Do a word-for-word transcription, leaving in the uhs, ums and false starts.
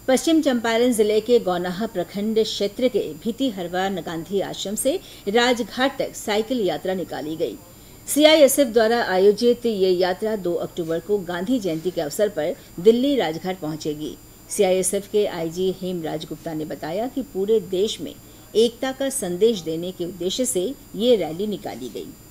पश्चिम चंपारण जिले के गौनाहा प्रखंड क्षेत्र के भीतीहरवा गांधी आश्रम से राजघाट तक साइकिल यात्रा निकाली गई। सीआईएसएफ द्वारा आयोजित ये यात्रा दो अक्टूबर को गांधी जयंती के अवसर पर दिल्ली राजघाट पहुंचेगी। सीआईएसएफ के आईजी हेमराज गुप्ता ने बताया कि पूरे देश में एकता का संदेश देने के उद्देश्य से ये रैली निकाली गई।